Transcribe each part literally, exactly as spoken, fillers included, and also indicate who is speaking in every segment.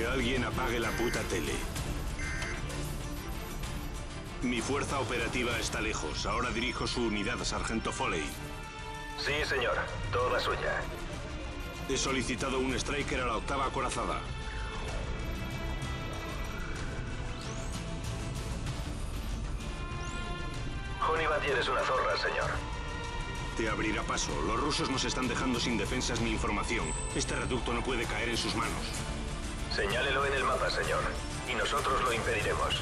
Speaker 1: Que alguien apague la puta tele. Mi fuerza operativa está lejos. Ahora dirijo su unidad, Sargento Foley.
Speaker 2: Sí, señor. Toda suya.
Speaker 1: He solicitado un Striker a la octava acorazada.
Speaker 2: Honey Badger es una zorra, señor.
Speaker 1: Te abrirá paso. Los rusos nos están dejando sin defensas ni información. Este reducto no puede caer en sus manos.
Speaker 2: Señálelo en el mapa, señor. Y nosotros lo impediremos.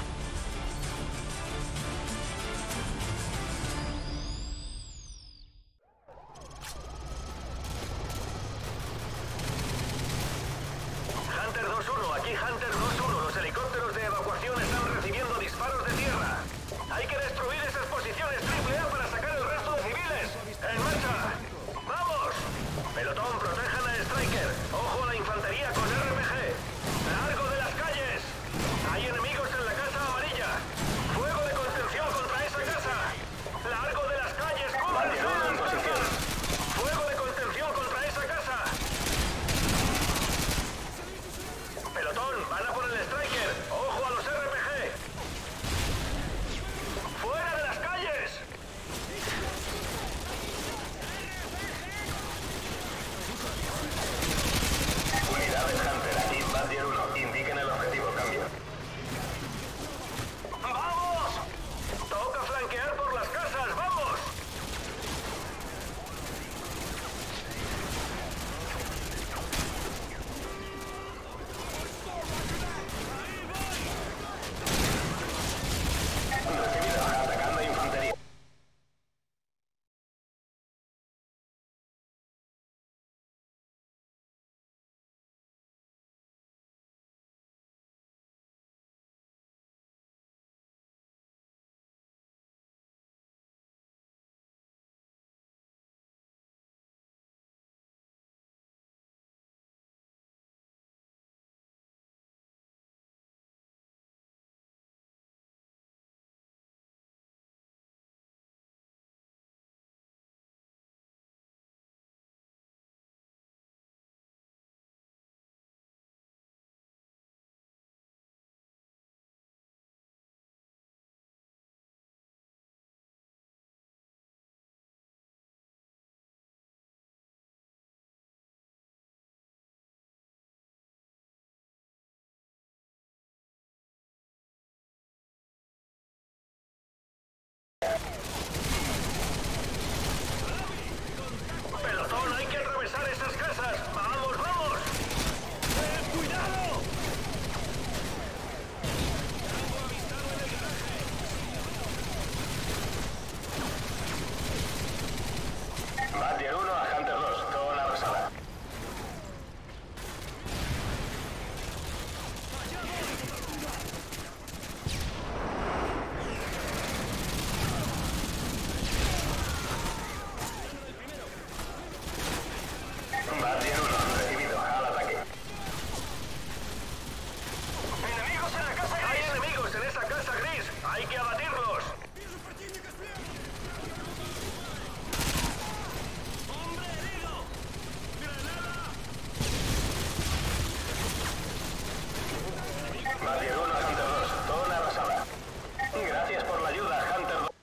Speaker 2: Hunter dos uno, aquí Hunter dos uno. Los helicópteros de evacuación están recibiendo disparos de tierra. Hay que destruir esas posiciones triple A para sacar el resto de civiles. ¡En marcha! ¡Vamos! Pelotón, protejan a Striker. Ojo a la infantería con R P G. ¡Largo de las calles! Hay enemigos en la casa amarilla. ¡Fuego de contención contra esa casa! ¡Largo de las calles! ¡Cúbranse! en posición! ¡Fuego de contención contra esa casa! Pelotón, van a por el Striker. ¡Ojo a los R P G! ¡Fuera de las calles! Unidades Hunter, aquí Badger uno. Indiquen el objetivo, cambio. ¡Vamos! ¡Toca flanquear por las casas! ¡Vamos! Recibido, atacando infantería. Pelotón, hay que atravesar esas casas. ¡Vamos, vamos! ¡Eh, cuidado! Badger uno a Hunter dos, zona rosada. Badger uno, recibido, al ataque. ¡Enemigos en la casa gris! ¡Hay enemigos en esa casa gris! ¡Hay que abatirlos! ¡Hombre herido! ¡Granada! Badger uno, Hunter dos, zona arrasada. Gracias por la ayuda, Hunter dos.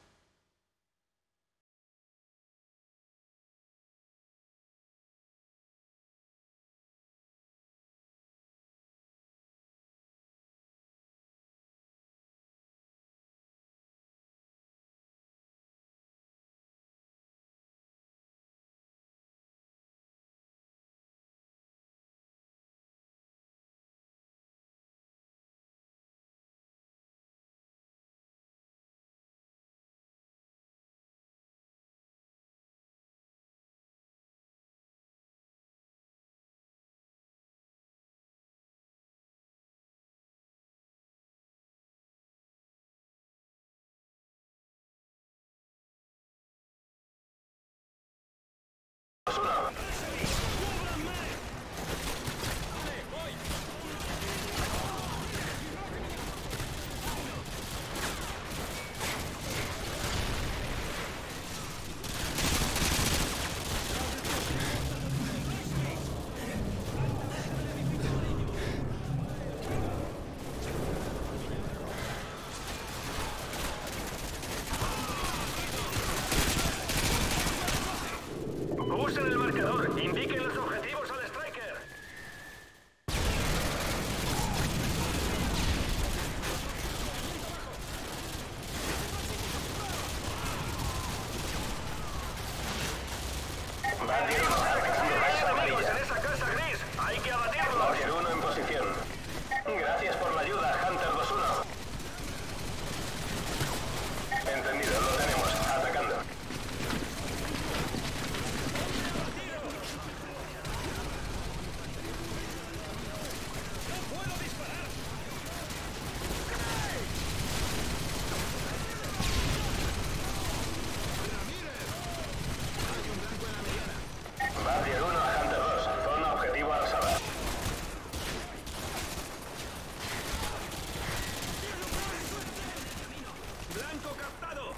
Speaker 2: ¡Blanco captado!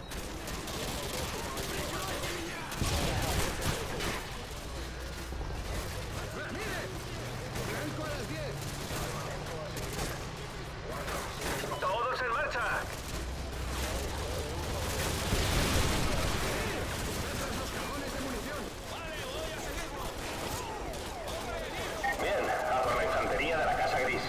Speaker 3: ¡Mire! ¡Blanco a las diez!
Speaker 2: ¡Todos en marcha! Bien, a por la infantería de la Casa Gris.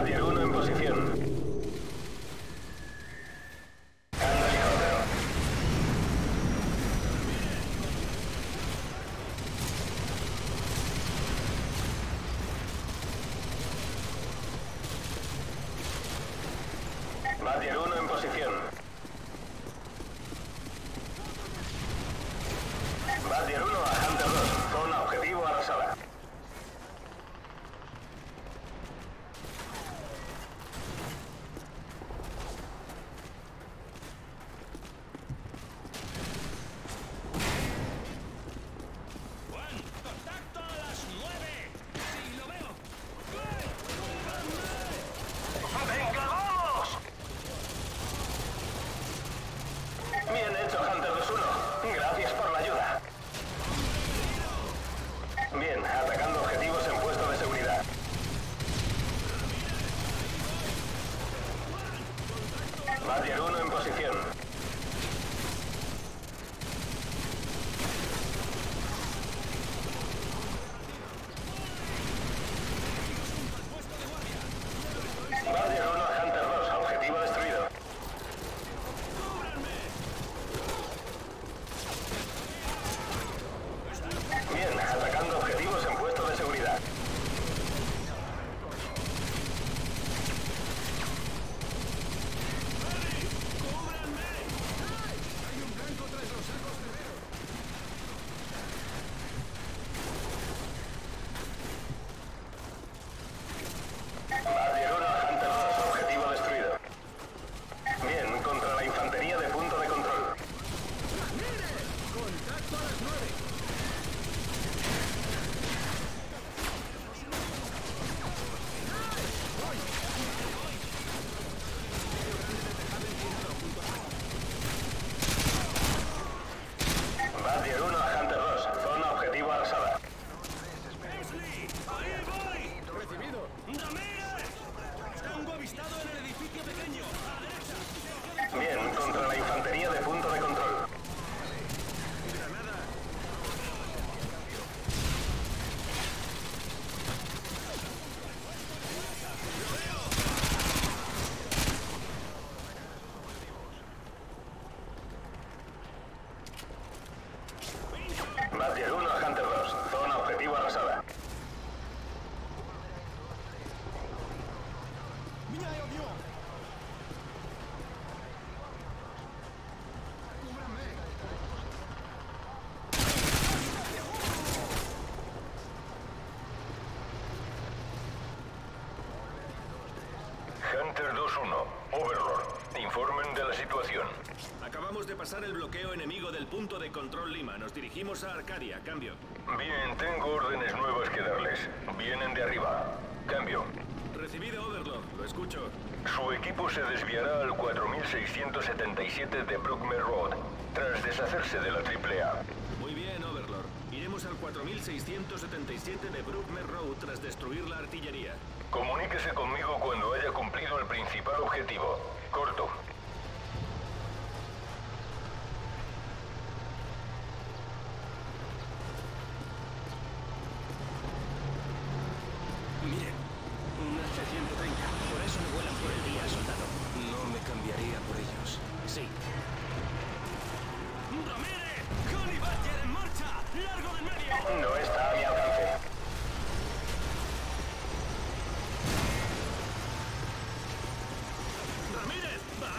Speaker 2: Badger uno en posición. Helicóptero. Badger uno en posición. Badger uno a Hunter dos. Zona objetivo arrasada. Bien hecho, Hunter dos uno. Gracias por la ayuda. Bien, atacando objetivos en puesto de seguridad. Badger uno en posición. Badger uno a Hunter dos. Objetivo destruido. Bien, atacando objetivos en puesto de seguridad.
Speaker 3: Hay un blanco tras los sacos de veo.
Speaker 2: Badger uno a Hunter dos. Objetivo destruido. Bien, contra la infantería de punto de control.
Speaker 3: ¡Mire! ¡Contacto a las nueve!
Speaker 2: Badger uno a Hunter dos. Zona objetivo arrasada.
Speaker 3: ¡Recibido!
Speaker 4: Tengo avistado en el edificio pequeño. A la derecha.
Speaker 2: Bien, contra la infantería de punto de control. Badger uno a Hunter dos. Zona objetivo arrasada. Hunter dos uno. Overlord. Informen de la situación.
Speaker 4: Acabamos de pasar el bloqueo enemigo del punto de control Lima. Nos dirigimos a Arcadia. Cambio.
Speaker 2: Bien, tengo órdenes nuevas que darles. Vienen de arriba. Cambio.
Speaker 4: Recibido, Overlord. Lo escucho.
Speaker 2: Su equipo se desviará al cuatro mil seiscientos setenta y siete de Bruckmer Road, tras deshacerse de la triple A.
Speaker 4: Muy bien, Overlord. Iremos al cuatro mil seiscientos setenta y siete de Bruckmer Road tras destruir la artillería.
Speaker 2: Comuníquese conmigo cuando haya cumplido el principal objetivo. Corto.
Speaker 4: Miren, una C ciento treinta. Por eso no vuelan por el día, soldado. No me cambiaría por ellos. Sí. ¡Ramírez! ¡Honey Badger en marcha! ¡Largo del medio!
Speaker 2: No está a mi alcance.
Speaker 4: ¡Ramírez! ¡Va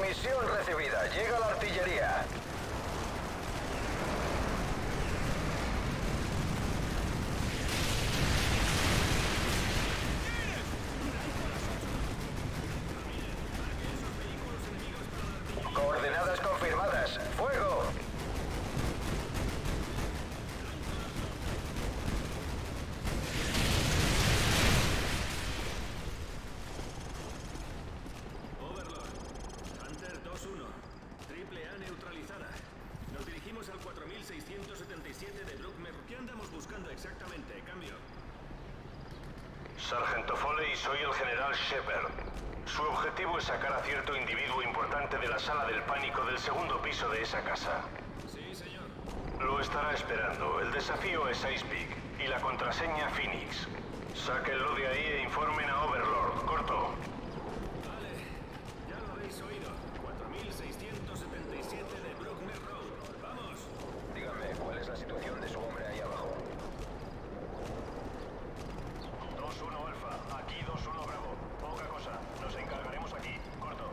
Speaker 2: Misión recibida. Llega la artillería. Coordenadas confirmadas. ¡Fuego!
Speaker 4: Overlord. Hunter dos uno. Triple A neutralizada. Nos dirigimos al cuatro mil seiscientos setenta y siete de Bruckner. ¿Qué andamos buscando exactamente? Cambio.
Speaker 1: Sargento Foley, soy el general Shepard. Su objetivo es sacar a cierto individuo importante de la sala del pánico del segundo piso de esa casa.
Speaker 4: Sí, señor.
Speaker 1: Lo estará esperando. El desafío es Ice Peak y la contraseña Phoenix. Sáquenlo de ahí e informen a Overlord. Corto.
Speaker 4: Vale. Ya lo habéis oído. cuatro mil seiscientos setenta y siete de Bruckner Road. ¡Vamos!
Speaker 2: Díganme, ¿cuál es la situación de su hombre ahí abajo?
Speaker 1: dos uno Alfa. Aquí dos uno Bravo. Poca cosa. Nos encargaremos aquí. Corto.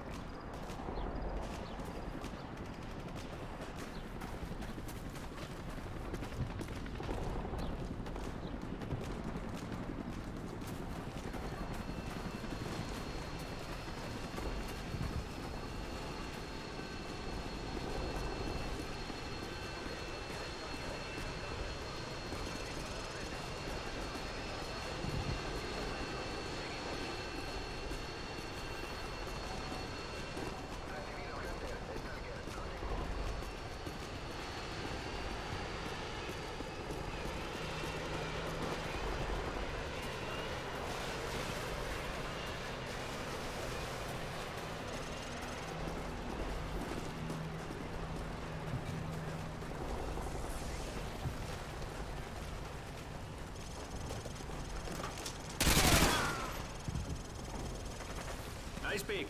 Speaker 4: Ice Peak.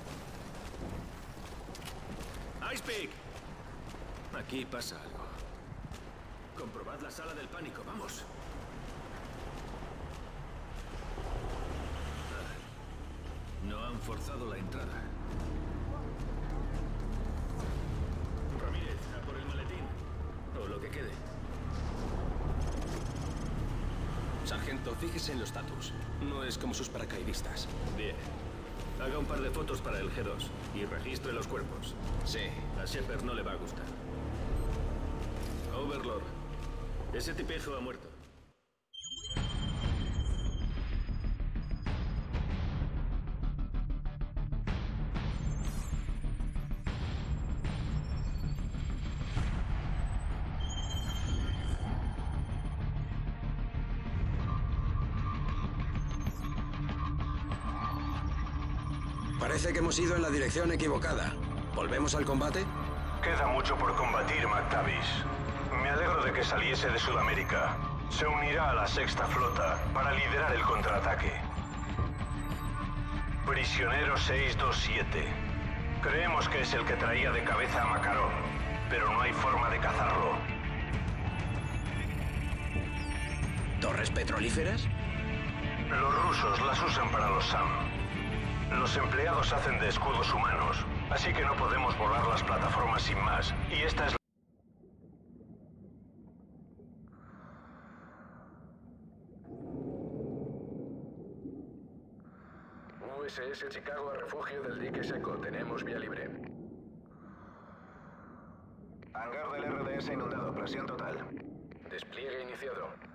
Speaker 4: Ice Peak. Aquí pasa algo. Comprobad la sala del pánico, vamos. Ah, no han forzado la entrada. Ramírez, a por el maletín. O lo que quede.
Speaker 5: Sargento, fíjese en los status. No es como sus paracaidistas.
Speaker 4: Bien. Haga un par de fotos para el G dos y registre los cuerpos.
Speaker 5: Sí.
Speaker 4: A Shepard no le va a gustar. Overlord. Ese tipejo ha muerto.
Speaker 5: Parece que hemos ido en la dirección equivocada. ¿Volvemos al combate?
Speaker 1: Queda mucho por combatir, McTavish. Me alegro de que saliese de Sudamérica. Se unirá a la Sexta Flota para liderar el contraataque. Prisionero seis dos siete. Creemos que es el que traía de cabeza a Makarov, pero no hay forma de cazarlo.
Speaker 5: ¿Torres petrolíferas?
Speaker 1: Los rusos las usan para los SAM. Los empleados hacen de escudos humanos, así que no podemos volar las plataformas sin más. Y esta es la...
Speaker 2: U S S Chicago a refugio del dique seco. Tenemos vía libre. Hangar del R D S inundado. Presión total. Despliegue iniciado.